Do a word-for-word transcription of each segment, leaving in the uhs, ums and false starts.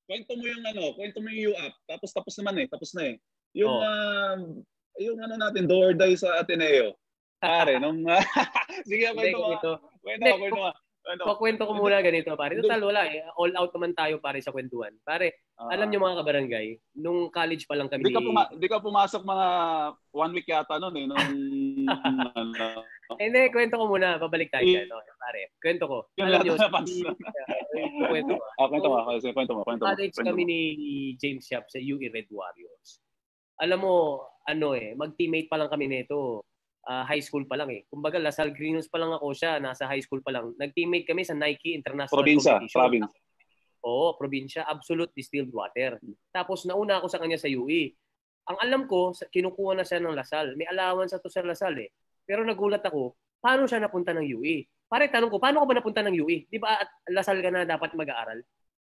kwento mo yung ano, kwento mo yung U-Up. Tapos tapos naman eh, tapos na eh. Yung, Oh. uh, yung ano natin, do or die sa Ateneo. Pare, nung, uh, sige, kwento mo. Kwento mo, kwento mo. Pakwento ko muna ganito, pare. Total, wala eh. All out naman tayo, pare, sa kwentuhan. Pare, uh, alam niyo mga kabarangay, nung college pa lang kami di ka, puma- di ka pumasok mga one week yata noon eh. Nung, ano. Hindi, kwento ko muna. Babalik tayo dyan. Okay, pare, kwento ko. Alam niyo, si, uh, kwento ko. Ah, kwento mo. Kwento mo. Kwento mo. College kami ni James Yap sa U E Red Warriors. Alam mo, ano eh, mag-teammate pa lang kami nito. Uh, high school pa lang eh. Kumbaga, Lasal Greenos pa lang ako siya. Nasa high school pa lang. Nag-teammate kami sa Nike International probinsya, Competition. Province. Oo, probinsya. Absolute distilled water. Tapos, nauna ako sa kanya sa U E. Ang alam ko, kinukuha na siya ng Lasal. May allowance to sa Lasal eh. Pero nagulat ako, paano siya napunta ng U E? Pare, tanong ko, paano ko ba napunta ng U E? Di ba at Lasal ka na dapat mag-aaral?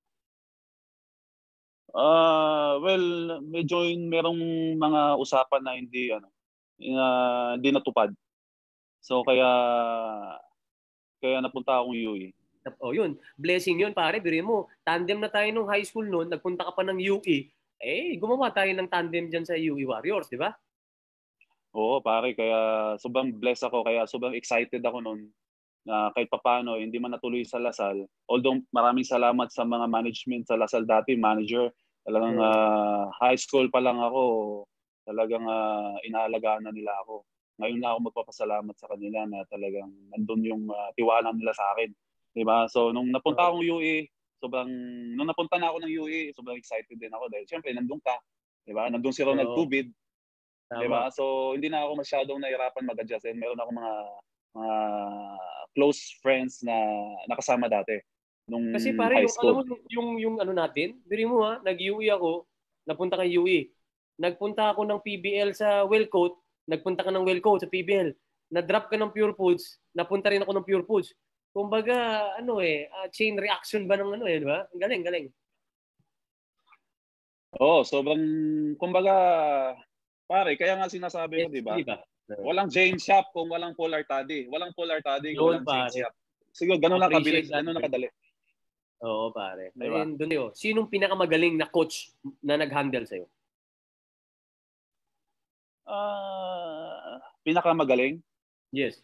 Uh, well, medyo merong mga usapan na hindi, ano, uh, hindi natupad. So kaya kaya napunta akong U E. Oh, yun. Blessing yun, pare. Birin mo, tandem na tayo nung high school noon, nagpunta ka pa ng U E. Eh, gumawa tayo ng tandem diyan sa U E Warriors, di ba? Oo, pare, kaya sobrang blessed ako, kaya sobrang excited ako noon na kahit papaano hindi man natuloy sa Lasal. Although maraming salamat sa mga management sa Lasal dati, manager, talagang uh, high school pa lang ako, talagang uh, inaalagaan na nila ako. Ngayon na ako magpapasalamat sa kanila na talagang nandun yung uh, tiwala nila sa akin. Diba? So, nung napunta akong U E, sobrang, nung napunta na ako ng U E, sobrang excited din ako dahil syempre, nandun ka. Diba? Nandun si Ronald Tubid. Diba? So, hindi na ako masyadong nahirapan mag-adjust. And meron ako mga, mga close friends na nakasama dati nung kasi pare, high yung, school. alam mo, yung, yung ano natin, biri mo ha, nag-U E ako, napunta kang U E. Nagpunta ako ng P B L sa Wellcoat, nagpunta ka ng Wellcoat sa P B L. Na-drop ka ng Pure Foods, napunta rin ako ng Pure Foods. Kumbaga, ano eh, uh, chain reaction ba ng ano eh, di ba? Galing, galing. Oo, oh, sobrang, kumbaga, pare, kaya nga sinasabi ko, yes, di ba? Diba? Walang James Shop kung walang Paul Artadi. Walang Paul Artadi kung walang James Shop. Siguro, ganun lang kabilis, ganun lang kadali. Oo, pare. Diba? And doon yun, sinong pinakamagaling na coach na nag-handle sa'yo? Uh, pinakamagaling? Yes.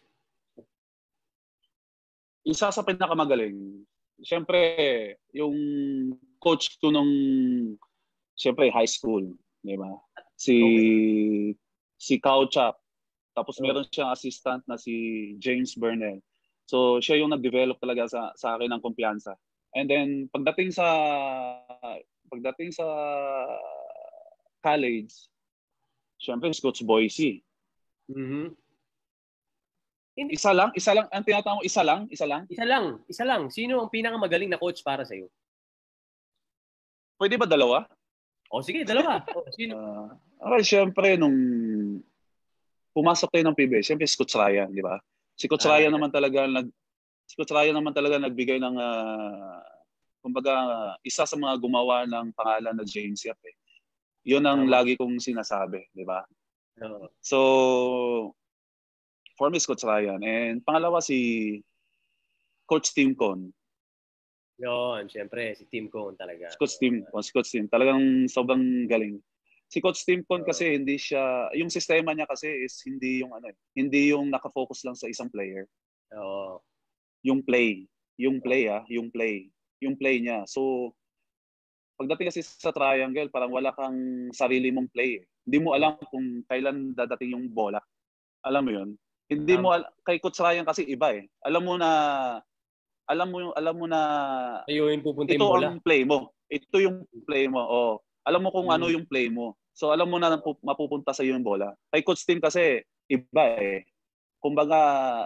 Isa sa pinakamagaling, siyempre, yung coach ko nung, siyempre, high school, di ba? Si, okay. si Kao Chap. Tapos oh. meron siyang assistant na si James Burnell. So, siya yung nag-develop talaga sa, sa akin ng kumpiyansa. And then, pagdating sa, pagdating sa college, siyempre, si Coach Boise. Mm-hmm. Isa lang? Isa lang? Ang tinatawag mo, isa lang? Isa lang? Isa lang. Isa lang. Sino ang pinakamagaling na coach para sa'yo? Pwede ba dalawa? O, sige, dalawa. O, sino? Uh, okay, siyempre, nung pumasok tayo ng P B S, siyempre si Coach Ryan, di ba? Si Coach ah, Ryan yeah. naman talaga, nag, si Coach Ryan naman talaga nagbigay ng, uh, kumbaga, isa sa mga gumawa ng pangalan na James Yap eh. Yun ang um, lagi kong sinasabi, di ba? Uh, so, for me, Coach Ryan. And pangalawa, si Coach Tim Con. Yun, siyempre, si Tim Con talaga. Si Coach Tim, si Coach Tim. Talagang sobrang galing. Si Coach Tim Con uh, kasi hindi siya, yung sistema niya kasi is hindi yung ano, hindi yung nakafocus lang sa isang player. Oo. Uh, yung play. Yung play ah, yung play. Yung play niya. So, pagdating kasi sa triangle, parang wala kang sarili mong play eh. Hindi mo alam kung kailan dadating yung bola. Alam mo yun? Hindi mo al- kay Coach Ryan kasi iba eh. Alam mo na alam mo yung alam mo na ayun pupunta ito yung bola. ang play mo. Ito yung play mo. Oh, alam mo kung hmm. ano yung play mo. So alam mo na mapupunta sa iyo yung bola. Kay Coach Tim kasi iba eh. Kumbaga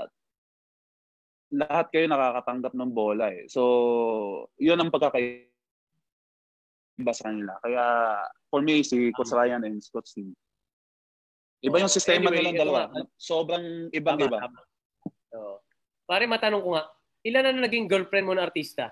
lahat kayo nakakatanggap ng bola eh. So, 'yun ang pagkakaiba sa kanila. Kaya for me si Coach Ryan and Coach Tim. Iba yung sistema anyway, nilang dalawa. Nga. Sobrang ibang tama, iba. Tama. So, pare, matanong ko nga, ilan na naging girlfriend mo na artista?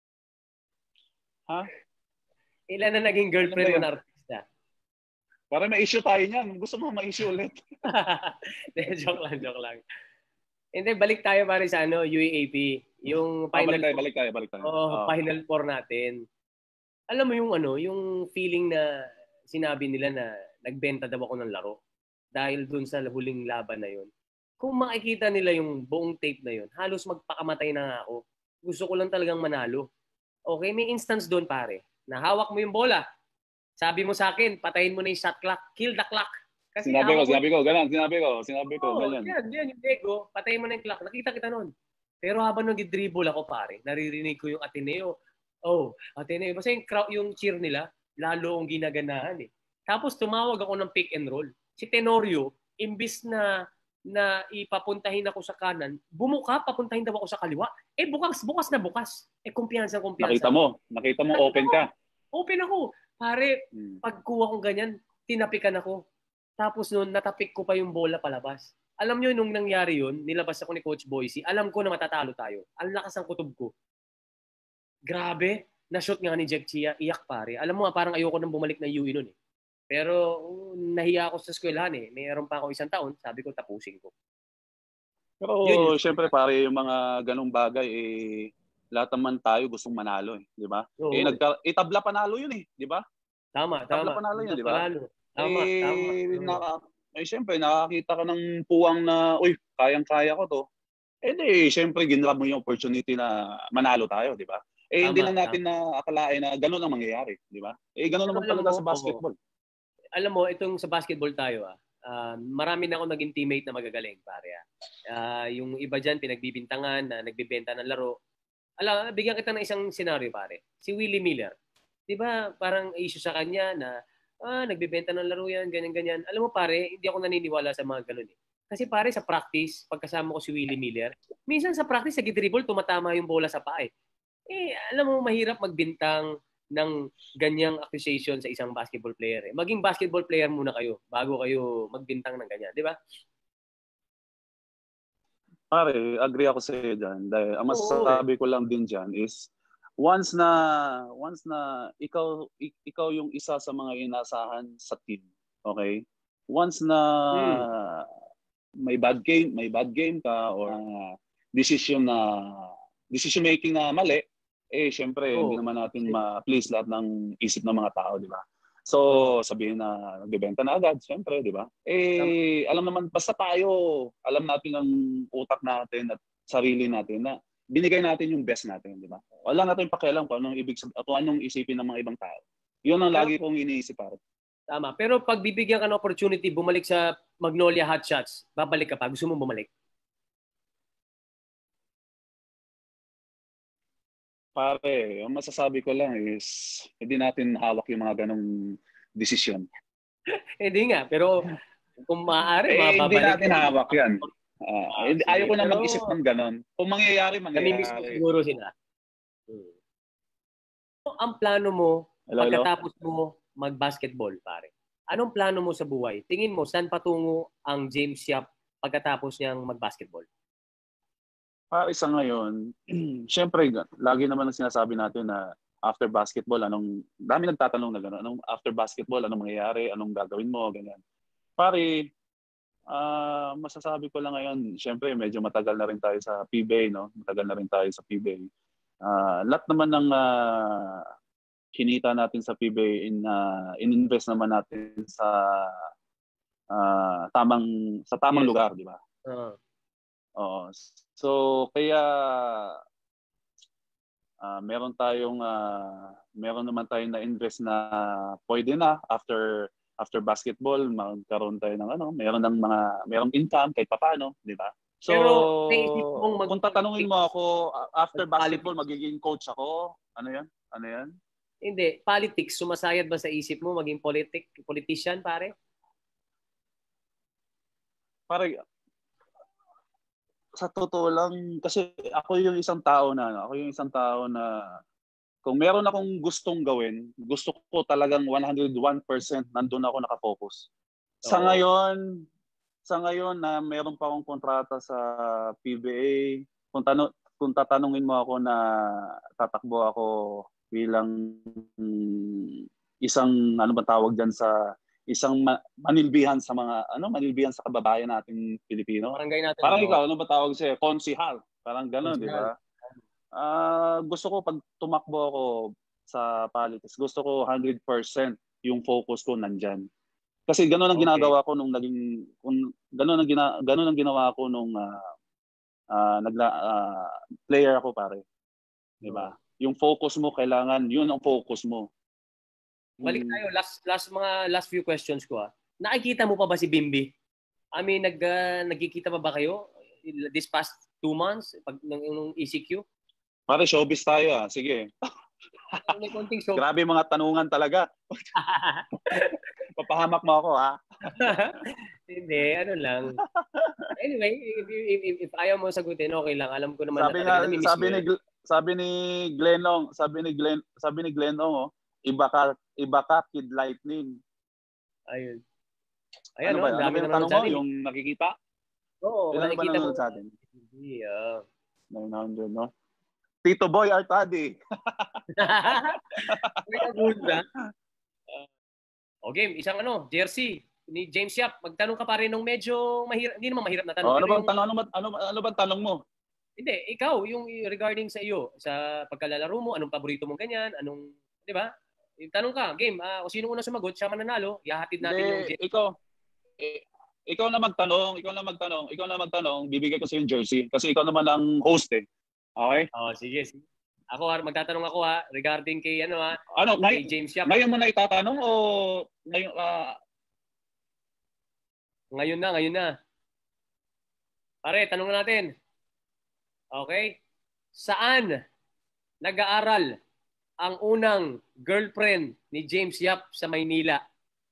Ha? Ilan na naging girlfriend mo na artista? Para may issue tayo niyan. Gusto mo ma-issue ulit? joke lang, joke lang. Hindi, balik tayo pare sa ano, U A A P. Yung final oh, balik tayo, balik tayo, balik tayo. Oh, oh. Final four natin. alam mo yung ano, yung feeling na sinabi nila na nagbenta daw ako ng laro dahil dun sa huling laban na yun. Kung makikita nila yung buong tape na yun, halos magpakamatay na nga ako. Gusto ko lang talagang manalo. Okay, may instance doon pare. Nahawak mo yung bola. Sabi mo sa akin, patayin mo na yung shot clock. Kill the clock. Kasi Sinabi ko, hawak mo. sinabi ko, ganun, sinabi ko, sinabi ko, Oo, ganyan. yan, yan yung ego. Patayin mo na yung clock. Nakita kita noon. Pero habang nag-dribble ako pare, naririnig ko yung Ateneo. Oh, Ateneo. Basta yung, crowd, yung cheer nila, lalo akong ginaganahan eh. Tapos tumawag ako ng pick and roll. Si Tenorio, imbis na na ipapuntahin ako sa kanan, bumuka, papuntahin daw ako sa kaliwa. Eh, bukas, bukas na bukas. Eh, kumpiyansa, kumpiyansa. Nakita mo, nakita mo, open ka. Open ako. Pare, Hmm. pagkuha kong ganyan, tinapikan ako. Tapos noon, natapik ko pa yung bola palabas. Alam nyo, nung nangyari yun, nilabas ako ni Coach Boyce, alam ko na matatalo tayo. Ang lakas ng kutob ko. Grabe, na-shoot nga ni Jack Chia, iyak pare. Alam mo nga, parang ayoko nang bumalik na U E noon eh. Pero uh, nahiya ako sa eskwelahan eh. Mayroon pa ako isang taon, sabi ko tapusin ko. Pero Yun, yun. syempre pare yung mga ganong bagay eh lahat naman tayo gustong manalo eh, di ba? Oo. Eh nagka eh, tabla panalo yun eh, di ba? Tama, Tabla tama. panalo yun, di ba? Tama, eh, tama. Naka, eh syempre nakakita ka ng puwang na, uy, kayang-kaya ko to. Eh di, syempre ginrab mo yung opportunity na manalo tayo, di ba? Eh hindi Tama, lang natin tama. na akalain na gano'n ang mangyayari, di ba? Eh gano'n Pero naman alam talaga mo, sa basketball. oo. Alam mo, itong sa basketball tayo ah, uh, marami na ako naging teammate na magagaling, pare ah. Uh, yung iba dyan, pinagbibintangan na nagbibenta ng laro. Alam, bigyan kita ng isang senaryo, pare. Si Willie Miller. Di ba, parang issue sa kanya na, ah, nagbibenta ng laro yan, ganyan-ganyan. Alam mo, pare, hindi ako naniniwala sa mga ganun eh. Kasi pare, sa practice, pagkasama ko si Willie Miller, minsan sa practice, sa dribble, tumatama yung bola sa paa eh. Eh, alam mo, mahirap magbintang ng ganyang accusation sa isang basketball player. Eh. Maging basketball player muna kayo bago kayo magbintang ng ganyan, di ba? Pare, agree ako sa iyo dyan. Dahil ang Oo. masasabi ko lang din dyan is once na once na ikaw ikaw yung isa sa mga inasahan sa team, okay? Once na Hmm. may bad game, may bad game ka or uh, decision na decision making na mali, eh syempre Oo. hindi naman natin ma-please lahat ng isip ng mga tao, di ba? So, Oo. sabihin na nagbebenta na agad, syempre, di ba? Eh, alam naman, basta tayo, alam natin ang utak natin at sarili natin na binigay natin yung best natin, di ba? Wala natin pakialam kung anong ibig sabihin, at anong isipin ng mga ibang tao. Yun ang lagi kong iniisip, pare. Tama. Pero pag bibigyan ka ng opportunity, bumalik sa Magnolia Hot Shots, babalik ka pa. Gusto mo bumalik? Pare, ang masasabi ko lang is hindi natin hawak yung mga ganong desisyon. Hindi nga, pero kung maaari, eh, hindi natin ka. hawak yan. Uh, Ah, ayaw ko na pero mag-isip ng ganon. Kung mangyayari, namimiss mo mangyayari. siguro sila. Hmm. So, ang plano mo Hello, pagkatapos hello? mo mag-basketball, pare? Anong plano mo sa buhay? Tingin mo, saan patungo ang James Yap pagkatapos niyang mag-basketball? Para sa ngayon, syempre, lagi naman ang sinasabi natin na after basketball, anong, dami nagtatanong na gano'n, anong after basketball, anong mangyayari, anong gagawin mo, ganyan. Pare, uh, masasabi ko lang ngayon, syempre, medyo matagal na rin tayo sa P B A, no? Matagal na rin tayo sa P B A. Uh, lahat naman ng uh, kinita natin sa P B A, in, uh, in-invest naman natin sa uh, tamang sa tamang Yes. lugar, di ba? Uh. Oo. So, kaya uh, meron tayong uh, meron naman tayong na-invest na pwede na after after basketball, magkaroon tayo ng ano, meron ng mga merong income kahit papaano, di ba? So, pero naisip mong mag- kung tatanungin mo ako after basketball politics. magiging coach ako, ano 'yan? Ano 'yan? Hindi, politics sumasayad ba sa isip mo maging politic politician, pare? Pare, sa totoo lang, kasi ako yung isang tao na, ako yung isang tao na kung meron akong gustong gawin, gusto ko talagang one hundred one percent nandun ako nakafocus. Sa Oo. ngayon, sa ngayon na meron pa akong kontrata sa P B A, kung, tanu- kung tatanungin mo ako na tatakbo ako bilang mm, isang, ano ba tawag dyan sa isang manilbihan sa mga ano manilbihan sa kababayan nating Pilipino. Barangay natin. Parang No? ikaw, ano ba tawag siya? Konsihal. Parang gano'n, di ba? Uh, gusto ko pag tumakbo ako, sa politics. Gusto ko one hundred percent yung focus ko nandyan. Kasi gano'n ang Okay. ginagawa ko nung naging kung gano'n ang gina, gano'n ang ginawa ko nung uh, uh, nagla uh, player ako pare. 'Di ba? Yung focus mo kailangan, yun ang focus mo. Balik Yung, tayo last last mga last few questions ko ah. Nakikita mo pa ba si Bimby? I mean, nag uh, nagkikita pa ba kayo this past two months pag nung, nung E C Q? pare showbiz tayo ah. Sige. May konting show. Grabe mga tanungan talaga. Papahamak mo ako ha. Hindi, ano lang. Anyway, if, if, if, if ayaw mo sagutin, okay lang. Alam ko naman Sabi na nga, sabi ni sabi ni Glenong, sabi ni Glen, sabi ni Glenong, oh, iba ka, iba ka Kid Lightning. Ayun. Ayan, ano no? ba? Ano Dami ba yung tanong mo? Yung nakikita? Oo, ilan ba nakikita mo nanonood sa atin? Yeah. nine hundred, no? Tito Boy Artadi. Okay, isang ano, jersey ni James Yap. Magtanong ka pa rin nung medyo mahirap, hindi naman mahirap na tanong. Oh, ano bang yung, tanong? Ano, ano, ano bang tanong mo? Hindi, ikaw, yung regarding sa iyo, sa pagkalalaro mo, anong paborito mong ganyan, anong, di ba? Tanong ka, game, uh, kung sino unang sumagot, siya mananalo, ihahatid natin Hindi, yung jersey. Ikaw, eh, ikaw na magtanong, ikaw na magtanong, ikaw na magtanong, bibigay ko sa yung jersey. Kasi ikaw naman ang host eh. Okay? Oh, sige, sige. Ako ha, magtatanong ako ha, regarding kay ano ha, ano, kay James Yap. Ngayon mo na itatanong o ngayon, uh... ngayon na, ngayon na. Pare, tanong natin. Okay? Saan nag-aaral ang unang girlfriend ni James Yap sa Maynila?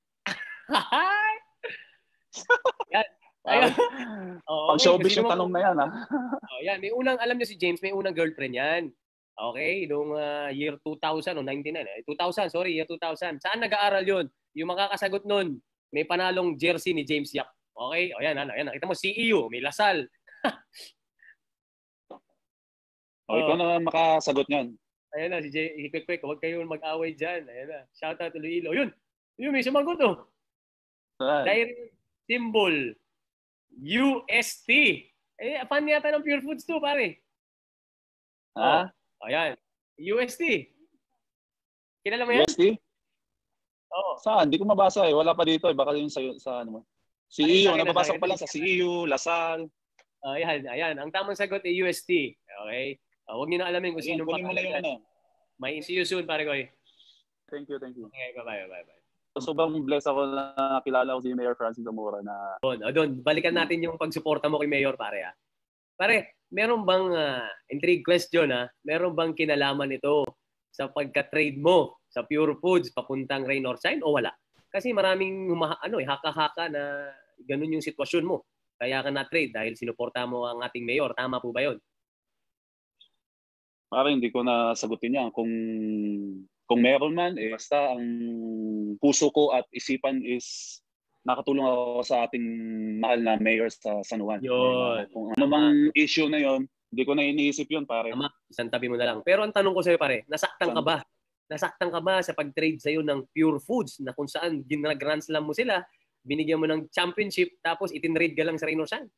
Yan. Ayun. Oh, pang showbiz yung tanong na yan ha. Oh, yan, may unang, alam niyo si James, may unang girlfriend yan. Okay, noong uh, year two thousand o ninety-nine, eh, two thousand, sorry, year two thousand. Saan nag-aaral yun? Yung makakasagot nun, may panalong jersey ni James Yap. Okay, o yan, ano, yan, nakita mo, C E U, may Lasal. O, ikaw na makasagot niyan. Ayan na, si Jay, Quick, huwag kayo mag-away dyan. Ayan na, shout out to Luilo. Yun, yun, may sumagot oh. Direct symbol, U S T. Eh, fan yata ng Pure Foods to, pare. Ha? Oh, ayan. U S T. Kilala mo yan? U S T? Oo. Saan? Hindi ko mabasa eh. Wala pa dito eh. Baka yung sa, sa ano mo. C E U. Nababasa ko pa lang sa C E U, Lasal. Oh, ayan, ayan. Ang tamang sagot ay U S T. Okay? Uh, huwag niyo na alamin kung sino pa. Kunin mo na yung ano. May see you soon, pare ko. Thank you, thank you. Okay, bye-bye, bye-bye. Sobrang blessed ako na nakilala ko si Mayor Francis Zamora na... Doon, oh, doon. Balikan natin yung pagsuporta mo kay Mayor, pare. Ha? Pare, meron bang uh, intrigue question, ha? Meron bang kinalaman ito sa pagka-trade mo sa Pure Foods papuntang Rain or Shine o wala? Kasi maraming humaha, ano, eh, haka-haka na ganun yung sitwasyon mo. Kaya ka na-trade dahil sinuporta mo ang ating Mayor. Tama po ba yun? Parang hindi ko na sagutin yan. Kung kung meron man, eh, basta ang puso ko at isipan is nakatulong ako sa ating mahal na mayor sa San Juan. Yun. Kung ano mang issue na yon, hindi ko na iniisip yun, pare. Tama, isang tabi mo na lang. Pero ang tanong ko sa'yo, pare, nasaktan ka ba? Nasaktan ka ba sa pag-trade sa'yo ng Pure Foods na kung saan ginag-grand slam mo sila, binigyan mo ng championship, tapos itinrade ka lang sa Rain or Shine?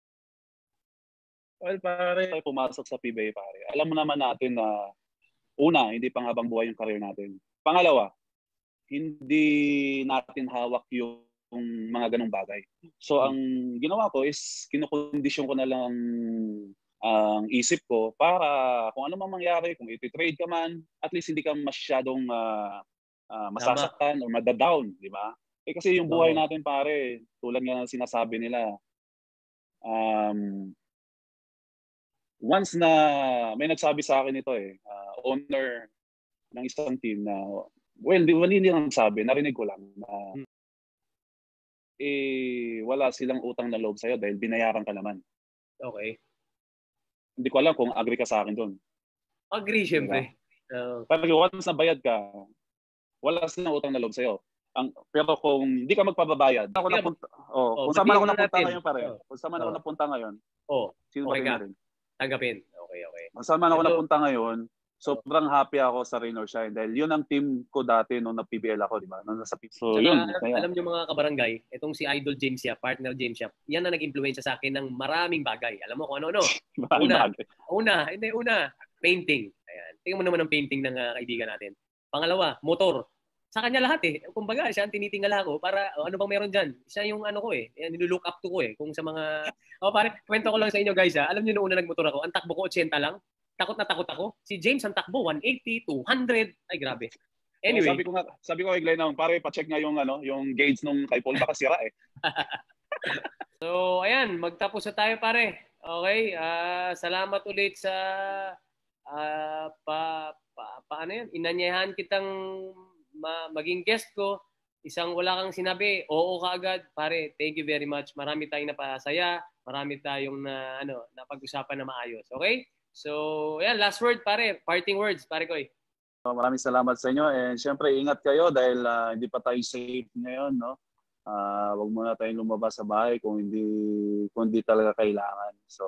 Well, pare, pumasok sa P B A, pare. Alam mo naman natin na una, hindi pang habang buhay yung career natin. Pangalawa, hindi natin hawak yung mga ganong bagay. So, ang ginawa ko is kinukondisyon ko na lang ang isip ko para kung ano mang mangyari, kung iti-trade ka man, at least hindi ka masyadong uh, uh, masasaktan o madadown, di ba? Eh, kasi yung buhay natin, pare, tulad nga ng sinasabi nila, um, once na may nagsabi sa akin ito eh, uh, owner ng isang team na, well, di wali nilang sabi, narinig ko lang na hmm. eh, wala silang utang na loob sa'yo dahil binayaran ka naman. Okay. Hindi ko alam kung agree ka sa akin doon. Agree, syempre. Uh, Pero once na bayad ka, wala silang utang na loob sa'yo. Ang, pero kung hindi ka magpapabayad, ako napunta, oh, oh, kung saan man ako napunta natin. ngayon pare, oh. kung saan man oh. ako napunta ngayon, oh. sino okay ba rin? Tanggapin. Okay, okay. Kung saan man ako Hello. napunta ngayon, sobrang happy ako sa Rain or Shine dahil yun ang team ko dati nung nag-P B L ako, di ba? Nung nasa P B L. So, Saka, yun. Alam, alam niyo mga kabarangay, itong si Idol James Yap, partner James Yap, yan na nag-influensya sa akin ng maraming bagay. Alam mo kung ano-ano? una, una, hindi, una, painting. Ayan. Tingnan mo naman ang painting ng uh, kaibigan natin. Pangalawa, motor. Sa kanya lahat eh. Kumbaga, siya ang tinitingala ko para oh, ano bang meron dyan. Siya yung ano ko eh. Nilook up to ko eh. Kung sa mga... O oh, pare, kwento ko lang sa inyo guys ha. Alam niyo noong una nagmotor ako, ang takbo ko eighty lang. Takot na takot ako. Si James ang takbo one eighty, two hundred. Ay grabe. Anyway. Oh, sabi ko nga, sabi ko kay Glenn, pare pa-check nga yung ano, yung gauge nung kay Paul baka sira eh. So, ayan, magtapos na tayo pare. Okay? Uh, salamat ulit sa uh, pa, pa, pa ano yan? Inanyayahan kitang ma maging guest ko, isang wala kang sinabi, oo ka agad, pare, thank you very much. Marami tayong napasaya, marami tayong na ano, napag-usapan na maayos. Okay? So, ayan, last word pare, parting words, pare ko eh. So, maraming salamat sa inyo and syempre ingat kayo dahil uh, hindi pa tayo safe ngayon, no? Uh, wag muna tayong lumabas sa bahay kung hindi kung hindi talaga kailangan. So,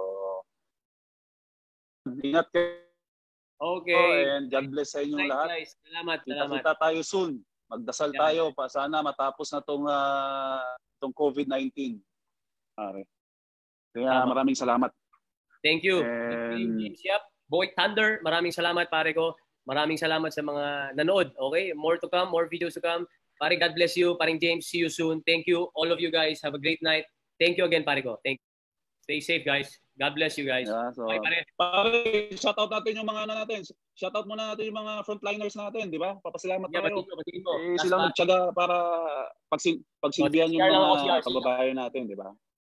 ingat kayo. Okay. And God bless sa inyong lahat. Guys. Salamat, salamat. Kita tayo soon. Magdasal yeah. tayo pa sana matapos na tong uh, tong COVID nineteen. Pare. Kaya Tama. Maraming salamat. Thank you. And... James Yap, Boy Thunder, maraming salamat pare ko. Maraming salamat sa mga nanood. Okay? More to come, more videos to come. Pare, God bless you. Paring James, see you soon. Thank you all of you guys. Have a great night. Thank you again pare ko. Thank you. Stay safe, guys. God bless you, guys. Yeah, so, bye, pare. Pare, shoutout natin yung mga ano natin. Shoutout muna natin yung mga frontliners natin, di ba? Papasalamat yeah, tayo. Batiin mo, batiin mo. Eh, silang nagtyaga para pagsil pagsilbihan yung mga kababayan natin, di ba?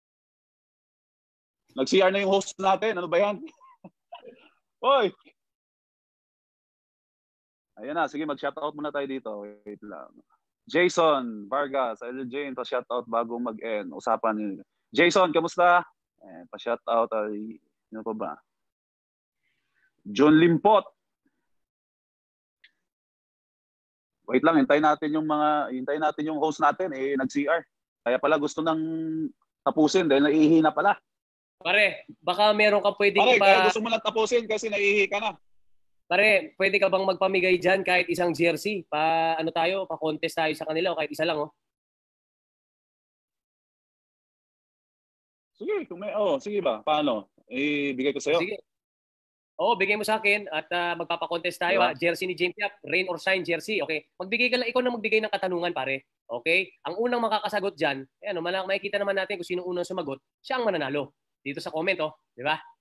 Nag-C R na yung host natin. Ano ba yan? Hoy! Ayan na. Sige, mag-shoutout muna tayo dito. Wait lang. Jason Vargas. Idol Jane, pa-shoutout bago mag-end. Usapan niyo. Jason, kamusta? Eh, pa-shoutout ay ano pa ba? John Limpot. Wait lang, hintayin natin yung mga hintayin natin yung host natin eh nag-C R. Kaya pala gusto nang tapusin dahil naiihi na pala. Pare, baka meron ka pwedeng Pare, pa... kaya gusto mo lang tapusin kasi naiihi ka na. Pare, pwede ka bang magpamigay diyan kahit isang jersey? Pa ano tayo, pa-contest tayo sa kanila o kahit isa lang oh. Sige, kung may, oh, sige ba? Paano? Ibigay ko sa iyo. Sige. Oo, bigay mo sa akin at uh, magpapa-contest tayo. Diba? Ha? Jersey ni James Yap, rain or shine jersey. Okay? Magbigay ka lang, ikaw na magbigay ng katanungan, pare. Okay? Ang unang makakasagot diyan, eh, ano, makikita naman natin kung sino unang sumagot, siya ang mananalo. Dito sa comment, oh. Di ba?